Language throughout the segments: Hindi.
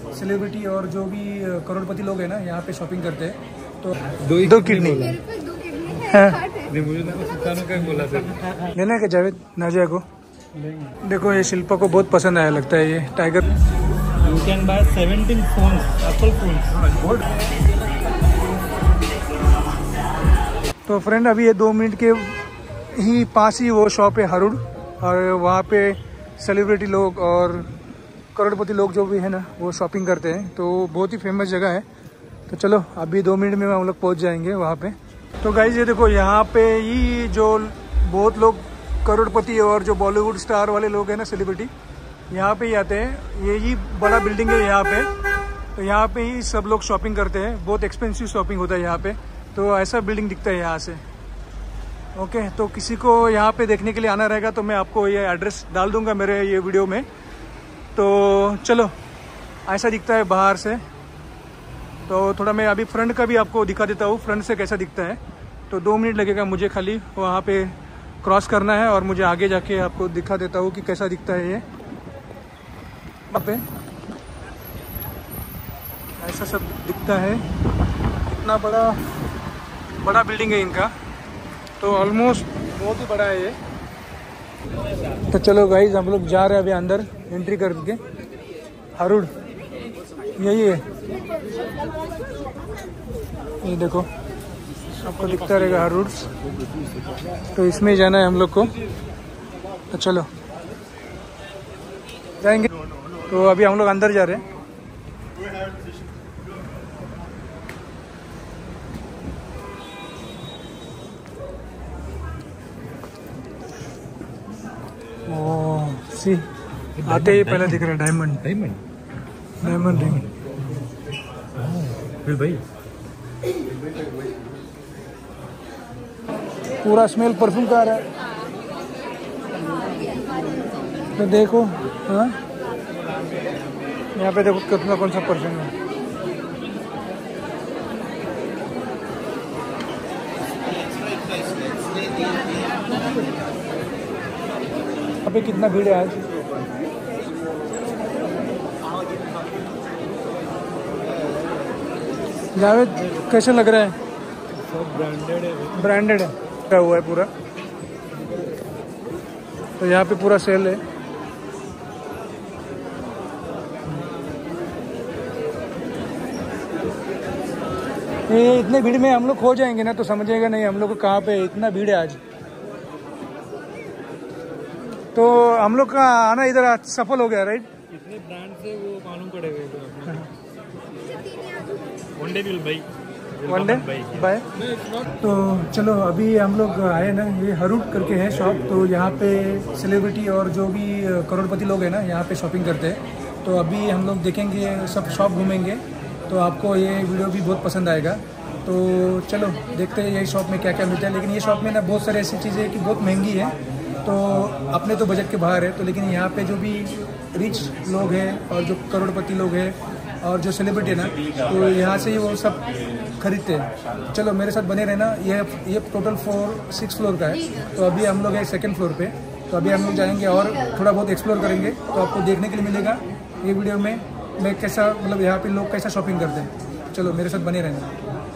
सेलिब्रिटी और जो भी करोड़पति लोग हैं ना यहाँ पे शॉपिंग करते हैं। तो दो किडनी लेना है क्या जावेद नाजिया को? देखो ये शिल्पा को बहुत पसंद आया लगता है ये tiger. You can buy 17 phones, Apple phones. तो फ्रेंड अभी ये 2 मिनट के ही पास ही वो शॉप है हरूड़, और वहाँ पे सेलिब्रिटी लोग और करोड़पति लोग जो भी है ना वो शॉपिंग करते हैं। तो बहुत ही फेमस जगह है। तो चलो अभी 2 मिनट में हम लोग पहुँच जाएंगे वहाँ पे। तो गाइस ये देखो यहाँ पे ही जो बहुत लोग करोड़पति और जो बॉलीवुड स्टार वाले लोग हैं ना सेलिब्रिटी यहाँ पे ही आते हैं। यही बड़ा बिल्डिंग है यहाँ पे। तो यहाँ पे ही सब लोग शॉपिंग करते हैं। बहुत एक्सपेंसिव शॉपिंग होता है यहाँ पे। तो ऐसा बिल्डिंग दिखता है यहाँ से। ओके, तो किसी को यहाँ पे देखने के लिए आना रहेगा तो मैं आपको ये एड्रेस डाल दूंगा मेरे ये वीडियो में। तो चलो ऐसा दिखता है बाहर से। तो थोड़ा मैं अभी फ्रंट का भी आपको दिखा देता हूँ, फ्रंट से कैसा दिखता है। तो 2 मिनट लगेगा मुझे खाली वहाँ पे क्रॉस करना है और मुझे आगे जाके आपको दिखा देता हूँ कि कैसा दिखता है ये वहाँ पे। ऐसा सब दिखता है। इतना बड़ा बिल्डिंग है इनका। तो ऑलमोस्ट बहुत ही बड़ा है ये। तो चलो गाइज हम लोग जा रहे हैं अभी अंदर एंट्री करके। हरूड़ यही है, ये देखो आपको दिखता रहेगा हरूड़। तो इसमें जाना है हम लोग को। तो चलो जाएंगे। तो अभी हम लोग अंदर जा रहे हैं। ओह सी आते ही पहले दिख रहा है डायमंड रिंग। फिर भाई पूरा स्मेल परफ्यूम का आ रहा है। तो देखो हाँ यहाँ पे देखो कितना कौन सा परफ्यूम है। यहाँ पे कितना भीड़ है आज। जावेद कैसा लग रहा है? सब ब्रांडेड है क्या हुआ है पूरा। तो यहाँ पे पूरा सेल है। ये इतने भीड़ में हम लोग खो जाएंगे ना तो समझेगा नहीं हम लोग को कहाँ पे इतना भीड़ है आज। तो हम लोग का आना इधर सफल हो गया राइट। इतने ब्रांड से वो मालूम पड़ेगा। One day bye. तो चलो अभी हम लोग आए ना, ये हरूड़ करके है शॉप। तो यहाँ पे सेलिब्रिटी और जो भी करोड़पति लोग हैं ना यहाँ पे शॉपिंग करते हैं। तो अभी हम लोग देखेंगे, सब शॉप घूमेंगे। तो आपको ये वीडियो भी बहुत पसंद आएगा। तो चलो देखते हैं ये शॉप में क्या क्या मिलता है। लेकिन ये शॉप में ना बहुत सारी ऐसी चीज़ें हैं कि बहुत महंगी है। तो अपने तो बजट के बाहर है। तो लेकिन यहाँ पे जो भी रिच लोग हैं और जो करोड़पति लोग हैं और जो सेलिब्रिटी है ना तो यहाँ से ही वो सब खरीदते हैं। चलो मेरे साथ बने रहना। ये टोटल 6 फ्लोर का है। तो अभी हम लोग हैं 2nd फ्लोर पे। तो अभी हम लोग जाएंगे और थोड़ा बहुत एक्सप्लोर करेंगे। तो आपको देखने के लिए मिलेगा ये वीडियो में मैं कैसा, मतलब यहाँ पे लोग कैसा शॉपिंग करते हैं। चलो मेरे साथ बने रहना।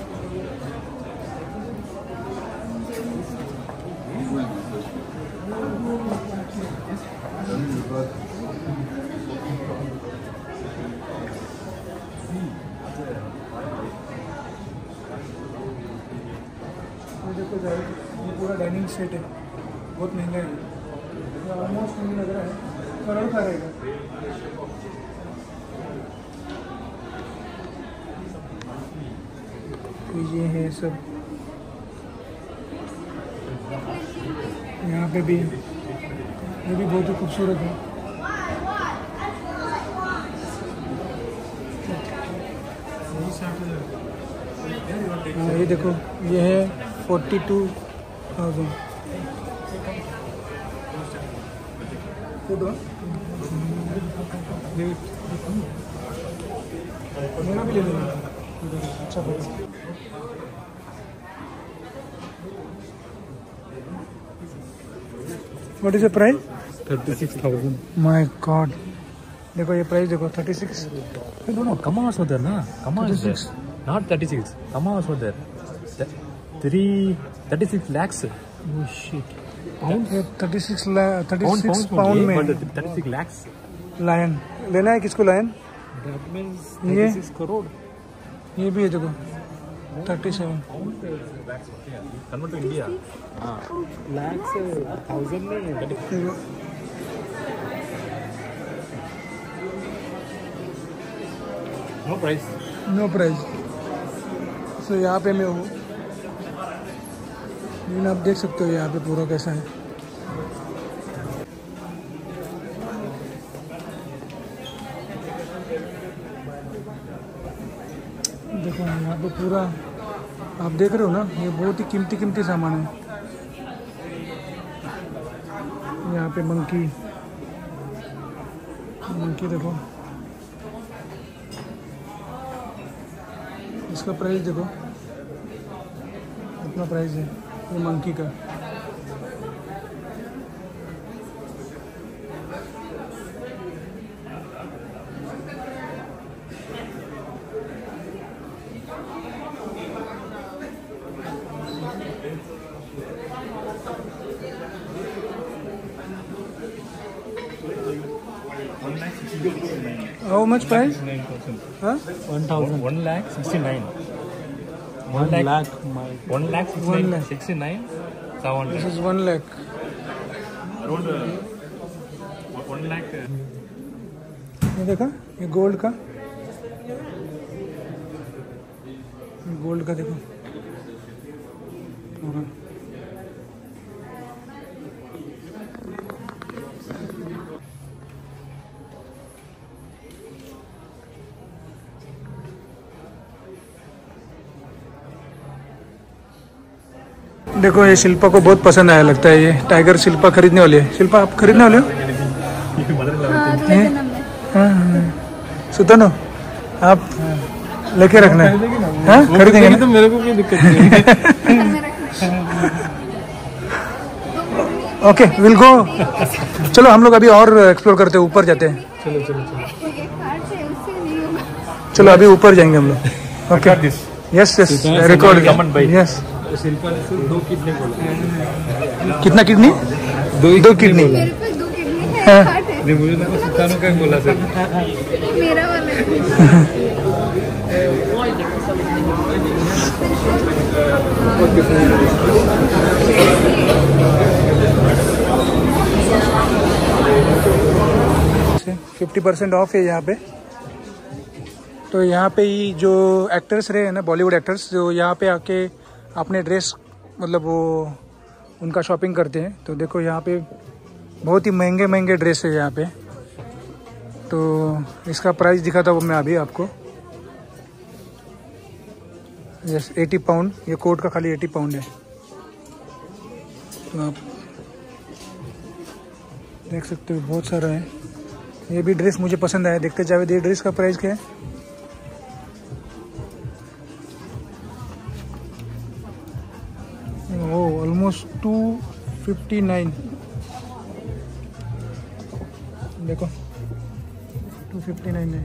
देखो ये पूरा डाइनिंग सेट है, बहुत महंगा है। ऑलमोस्ट मुझे लग रहा है करोड़ का रहेगा। तो ये है सब। यहाँ पे भी ये भी बहुत ही खूबसूरत है। ये देखो ये है 42,000। मेरा भी ले लेना। अच्छा What is the price? 36,000. My God. देखो ये प्राइस देखो 36। No, Kama was there, na? Kama is there. Not 36. Kama was there. 36 lakhs. Oh shit. Pound 36 Pounds pound में 36 lakhs. लायन लेना है किसको लायन? That means ये 36 crore. ये भी है देखो 37। Convert to India. Lakhs 1000 नहीं है. देखो No price. No price. So यहाँ पे मैं हूँ, लेकिन आप देख सकते हो यहाँ पे पूरा कैसा है। देखो यहाँ पे पूरा आप देख रहे हो ना, ये बहुत ही कीमती सामान है। यहाँ पे मंकी देखो, इसका प्राइस देखो कितना प्राइस है ये मंकी का। How much price? 1,000. 1,69,000. 1 lakh. 1,69,000. 700. This is 1 lakh. Around 1 lakh. ये देखा ये गोल्ड का देखो पूरा। देखो ये शिल्पा को बहुत पसंद आया लगता है, ये टाइगर शिल्पा खरीदने वाली है। शिल्पा आप खरीदने वाले हो? हाँ सुतनो आप लेके रखना है। हाँ खरीदेंगे ना? तो मेरे को कोई दिक्कत नहीं है। Okay will go. चलो हम लोग अभी और एक्सप्लोर करते हैं, ऊपर जाते हैं। चलो अभी ऊपर जाएंगे हम लोग। Okay yes record yes. Shilpa ने सिर्फ 2 किडनी बोला। कितना किडनी? 2 किडनी। नहीं मुझे तो सुल्तानों का ही बोला सर। मेरा वाला 50% ऑफ है यहाँ पे। तो यहाँ पे ही जो एक्टर्स रहे हैं ना, बॉलीवुड एक्टर्स, जो यहाँ पे आके अपने ड्रेस मतलब वो उनका शॉपिंग करते हैं। तो देखो यहाँ पे बहुत ही महंगे ड्रेस है यहाँ पे। तो इसका प्राइस दिखा था वो मैं अभी आपको। यस 80 पाउंड, ये कोट का खाली 80 पाउंड है। तो आप देख सकते हो बहुत सारा है। ये भी ड्रेस मुझे पसंद आया। देखते जावेद ये ड्रेस का प्राइस क्या है? ऑलमोस्ट 259। देखो 259 है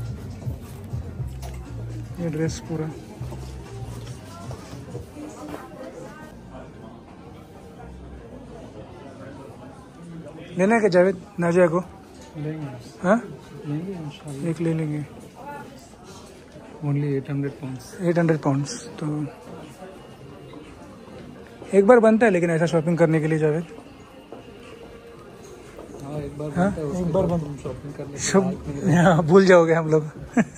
ये ड्रेस पूरा। लेना है क्या जावेद? नाजिया को लेंगे। हाँ लेंगे इंशाल्लाह। एक ले लेंगे। Only 800 pounds. 800 पाउंड्स। तो एक बार बनता है लेकिन ऐसा शॉपिंग करने के लिए जावेद। हाँ एक बार हाँ? बनता है, उसके एक बार बाद बन- हम शॉपिंग करने के सब बाद यहाँ भूल जाओगे हम लोग।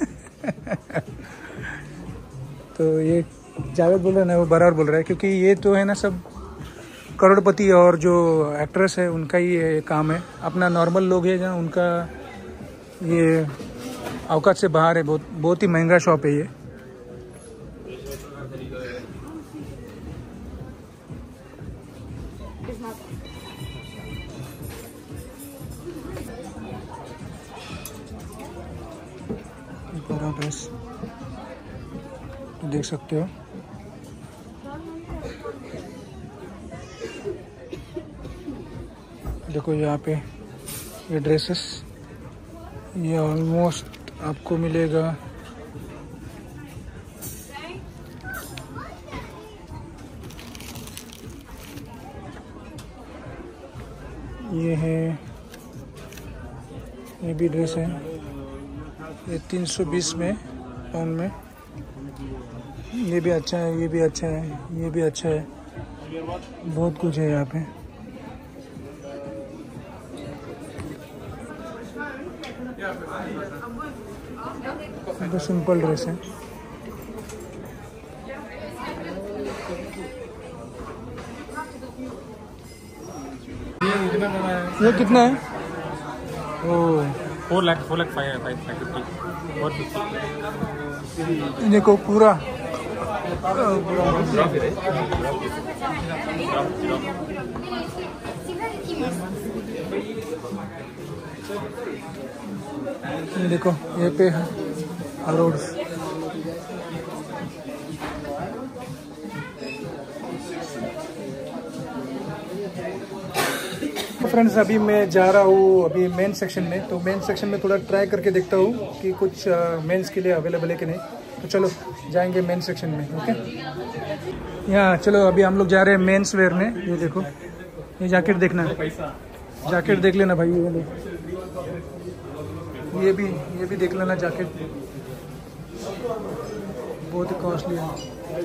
तो ये जावेद बोल रहा है ना, वो बराबर बोल रहा है, क्योंकि ये तो है ना सब करोड़पति और जो एक्ट्रेस है उनका ही ये काम है। अपना नॉर्मल लोग है जहाँ उनका ये औकात से बाहर है। बहुत ही महंगा शॉप है ये। ड्रेस देख सकते हो। देखो यहाँ पे ये ड्रेसेस ये ऑलमोस्ट आपको मिलेगा ये है, ये भी ड्रेस है, ये 320 में पाउंड में। ये भी अच्छा है, ये भी अच्छा है, ये भी अच्छा है, बहुत कुछ है यहाँ पे। तो सिंपल ड्रेस है। ये कितना है? ओह 4 लाख 550 देखो पूरा ये देखो ये पे रोड। फ्रेंड्स अभी मैं जा रहा हूँ अभी मेन सेक्शन में, तो मेन सेक्शन में थोड़ा ट्राई करके देखता हूँ कि कुछ मेंस के लिए अवेलेबल है कि नहीं। तो चलो जाएंगे मेन सेक्शन में। ओके यहाँ चलो अभी हम लोग जा रहे हैं मेंस वेयर में। ये देखो ये जैकेट देखना, जैकेट देख लेना भाई। ये भी देख लेना जैकेट, बहुत ही कॉस्टली है।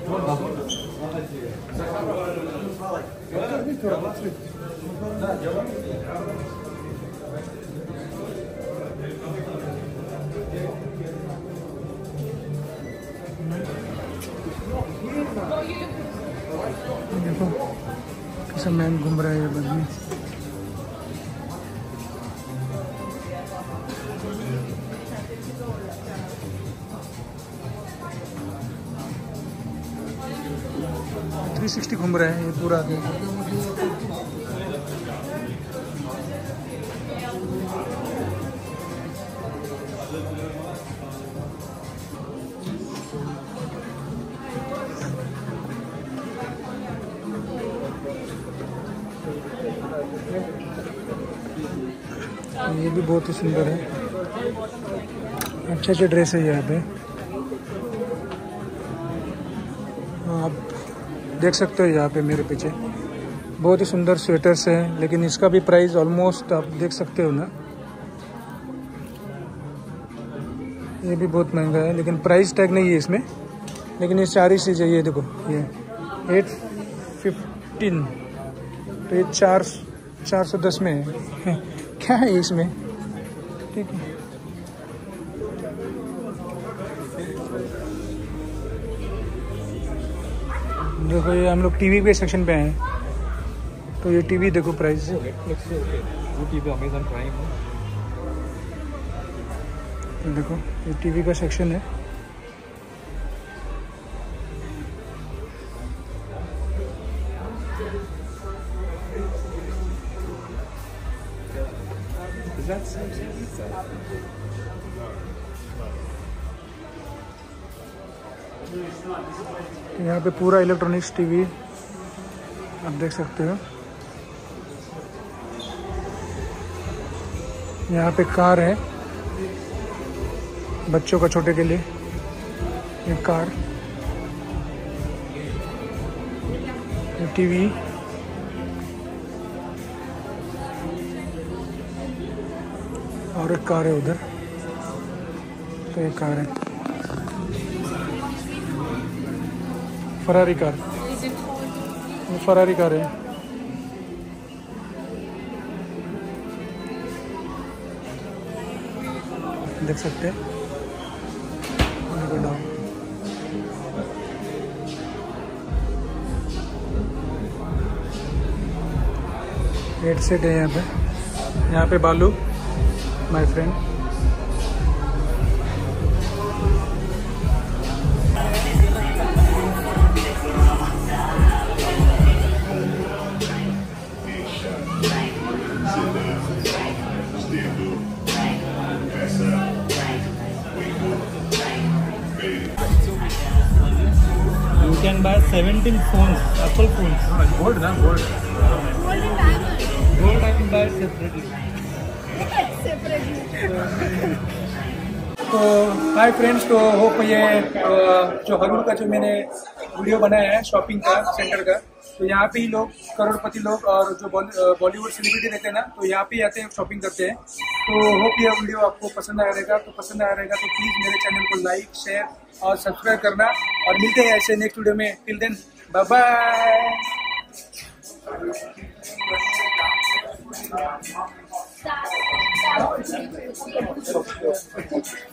देखो कैसा मैन घूम रहा है ये बंदी। थ्री 360 घूम रहा है ये पूरा आदमी। ये भी बहुत ही सुंदर है, अच्छे ड्रेस है यहाँ पे। आप देख सकते हो यहाँ पे मेरे पीछे बहुत ही सुंदर स्वेटर्स है, लेकिन इसका भी प्राइस ऑलमोस्ट आप देख सकते हो ना। ये भी बहुत महंगा है, लेकिन प्राइस टैग नहीं है इसमें, लेकिन ये सारी चीज़ है। ये देखो ये 815, तो ये 410 में है। क्या है इसमें? ठीक है देखो ये हम लोग टीवी के सेक्शन पे हैं, तो ये टीवी देखो प्राइस। अमेज़न प्राइम देखो ये टीवी का सेक्शन है। यहाँ पे पूरा इलेक्ट्रॉनिक्स टीवी आप देख सकते हो। यहाँ पे कार है बच्चों का, छोटे के लिए ये कार, ये टीवी, और एक कार है उधर, तो एक कार है फरारी कार, ये फरारी कार है। देख सकते हैं हेड सेट है यहाँ पे Balu my friend. You can buy 17 phones, Apple phones. Gold and diamond. Gold I can buy separately. Separately. तो हाय फ्रेंड्स, तो होप ये जो हरुड़ का जो मैंने वीडियो बनाया है शॉपिंग का सेंटर का, तो यहाँ पे ही लोग करोड़पति लोग और जो बॉलीवुड सेलिब्रिटी रहते हैं ना, तो यहाँ पे ही आते हैं शॉपिंग करते हैं। तो होप ये वीडियो आपको पसंद आया रहेगा, तो पसंद आया रहेगा तो प्लीज़ मेरे चैनल को लाइक, शेयर और सब्सक्राइब करना, और मिलते हैं ऐसे नेक्स्ट वीडियो में। Till then bye bye.